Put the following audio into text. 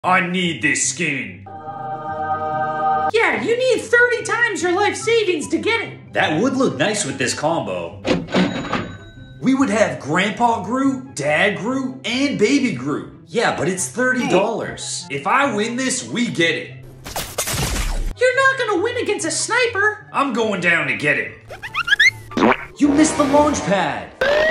I need this skin. Yeah, you need 30 times your life savings to get it. That would look nice with this combo. We would have Grandpa Groot, Dad Groot, and Baby Groot. Yeah, but it's $30. If I win this, we get it. You're not gonna win against a sniper. I'm going down to get it. You missed the launch pad.